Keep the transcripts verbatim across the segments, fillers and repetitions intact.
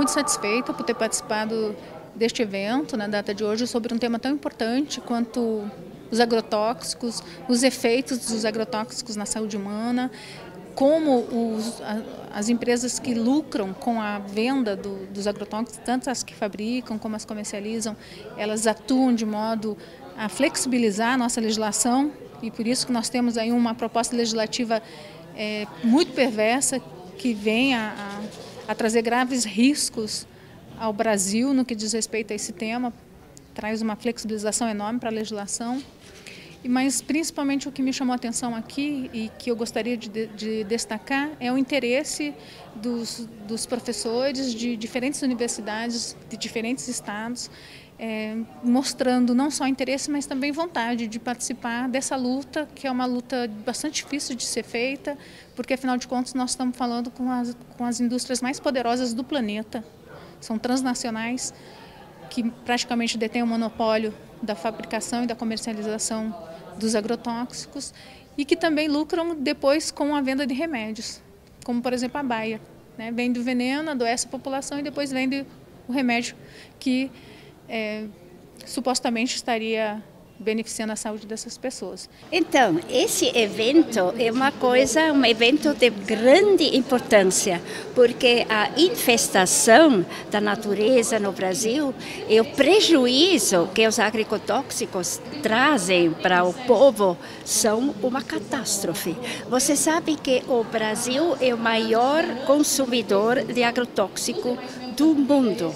muito satisfeita por ter participado deste evento, na data de hoje, sobre um tema tão importante quanto os agrotóxicos, os efeitos dos agrotóxicos na saúde humana, como os, as empresas que lucram com a venda do, dos agrotóxicos, tanto as que fabricam como as comercializam, elas atuam de modo a flexibilizar a nossa legislação, e por isso que nós temos aí uma proposta legislativa é, muito perversa, que vem a, a, a trazer graves riscos ao Brasil no que diz respeito a esse tema, traz uma flexibilização enorme para a legislação. Mas principalmente o que me chamou a atenção aqui e que eu gostaria de, de destacar é o interesse dos, dos professores de diferentes universidades, de diferentes estados, é, mostrando não só interesse, mas também vontade de participar dessa luta, que é uma luta bastante difícil de ser feita, porque afinal de contas nós estamos falando com as, com as indústrias mais poderosas do planeta. São transnacionais que praticamente detêm o monopólio da fabricação e da comercialização dos agrotóxicos e que também lucram depois com a venda de remédios, como por exemplo a Bayer, né? Vende o veneno, adoece a população e depois vende o remédio que é, supostamente estaria beneficiando a saúde dessas pessoas. Então, esse evento é uma coisa, um evento de grande importância, porque a infestação da natureza no Brasil e o prejuízo que os agrotóxicos trazem para o povo são uma catástrofe. Você sabe que o Brasil é o maior consumidor de agrotóxico do mundo.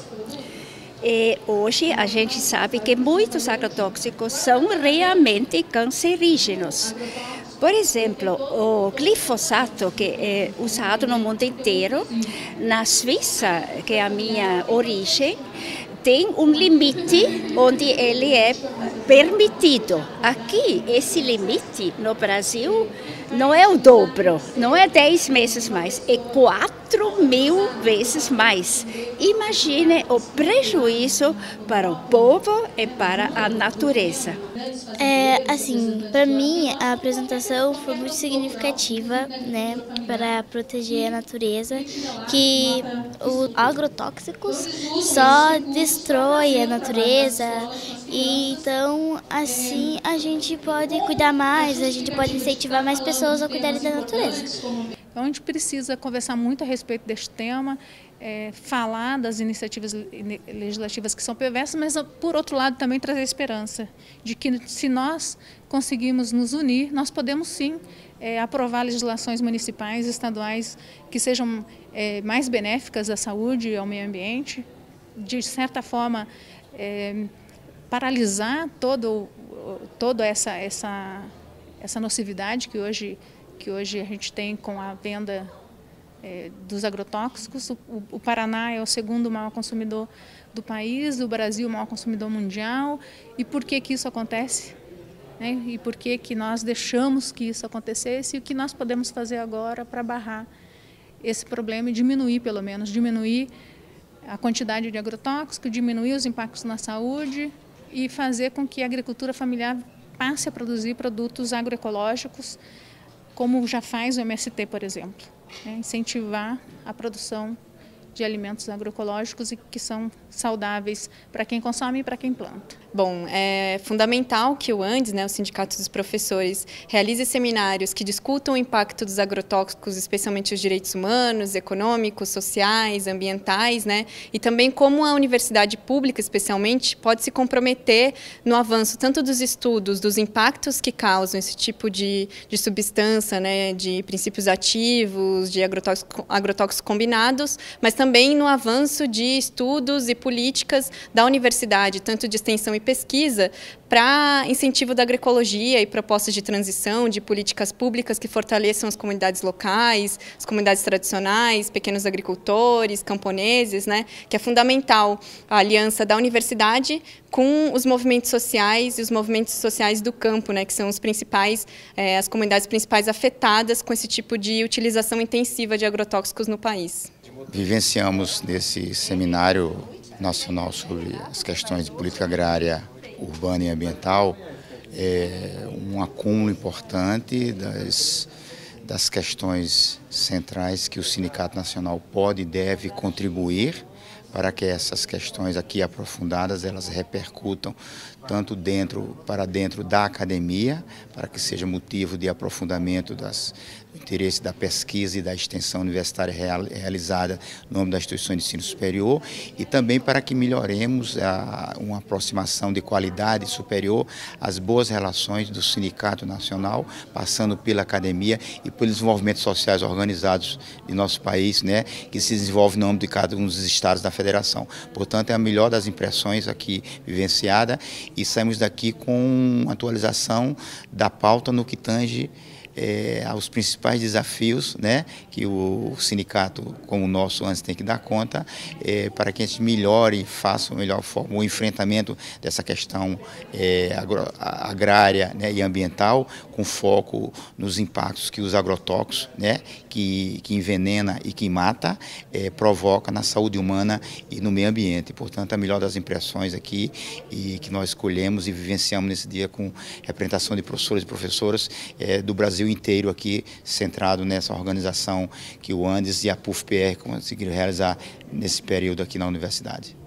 E hoje a gente sabe que muitos agrotóxicos são realmente cancerígenos. Por exemplo, o glifosato, que é usado no mundo inteiro, na Suíça, que é a minha origem, tem um limite onde ele é permitido. Aqui, esse limite no Brasil não é o dobro, não é dez vezes mais, é quatro mil vezes mais. Imagine o prejuízo para o povo e para a natureza. É, assim, para mim a apresentação foi muito significativa, né, para proteger a natureza, que os agrotóxicos só destrói a natureza e então assim a gente pode cuidar mais, a gente pode incentivar mais pessoas a cuidarem da natureza. Então a gente precisa conversar muito a respeito deste tema, é, falar das iniciativas legislativas que são perversas, mas por outro lado também trazer esperança de que se nós conseguirmos nos unir, nós podemos sim é, aprovar legislações municipais, estaduais que sejam é, mais benéficas à saúde e ao meio ambiente, de certa forma é, paralisar todo, toda essa, essa, essa nocividade que hoje que hoje a gente tem com a venda é, dos agrotóxicos. O, o Paraná é o segundo maior consumidor do país, o Brasil o maior consumidor mundial. E por que que isso acontece? Né? E por que que nós deixamos que isso acontecesse? E o que nós podemos fazer agora para barrar esse problema e diminuir, pelo menos, diminuir a quantidade de agrotóxico, diminuir os impactos na saúde e fazer com que a agricultura familiar passe a produzir produtos agroecológicos, como já faz o M S T, por exemplo, né? Incentivar a produção de alimentos agroecológicos e que são saudáveis para quem consome e para quem planta. Bom, é fundamental que o ANDES, né, o Sindicato dos Professores, realize seminários que discutam o impacto dos agrotóxicos, especialmente os direitos humanos, econômicos, sociais, ambientais, né, e também como a universidade pública, especialmente, pode se comprometer no avanço tanto dos estudos, dos impactos que causam esse tipo de, de substância, né, de princípios ativos, de agrotóxicos, agrotóxicos combinados, mas também no avanço de estudos e políticas da universidade, tanto de extensão e pesquisa, para incentivo da agroecologia e propostas de transição, de políticas públicas que fortaleçam as comunidades locais, as comunidades tradicionais, pequenos agricultores, camponeses, né, que é fundamental a aliança da universidade com os movimentos sociais e os movimentos sociais do campo, né, que são os principais, é, as comunidades principais afetadas com esse tipo de utilização intensiva de agrotóxicos no país. Vivenciamos nesse seminário nacional sobre as questões de política agrária, urbana e ambiental é um acúmulo importante das, das questões centrais que o Sindicato Nacional pode e deve contribuir para que essas questões aqui aprofundadas elas repercutam tanto dentro para dentro da academia, para que seja motivo de aprofundamento das, do interesse da pesquisa e da extensão universitária real, realizada no âmbito das instituições de ensino superior, e também para que melhoremos a, uma aproximação de qualidade superior às boas relações do Sindicato Nacional, passando pela academia e pelos desenvolvimentos sociais organizados de nosso país, né, que se desenvolve no âmbito de cada um dos estados da federação. Portanto, é a melhor das impressões aqui vivenciada, e saímos daqui com uma atualização da pauta no que tange É, aos principais desafios, né, que o sindicato como o nosso antes tem que dar conta, é, para que a gente melhore e faça o melhor forma o enfrentamento dessa questão é, agro, agrária, né, e ambiental, com foco nos impactos que os agrotóxicos, né, que, que envenena e que mata, é, provoca na saúde humana e no meio ambiente. Portanto, a melhor das impressões aqui e que nós escolhemos e vivenciamos nesse dia com representação de professores e professoras é, do Brasil inteiro aqui, centrado nessa organização que o Andes e a P U F P R conseguiram realizar nesse período aqui na universidade.